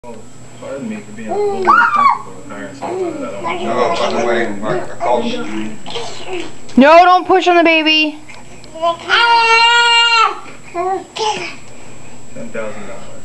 Pardon me for being a little uncomfortable with hiring someone that I don't want. No, by the way, Mark, I called you. No, don't push on the baby. $10,000.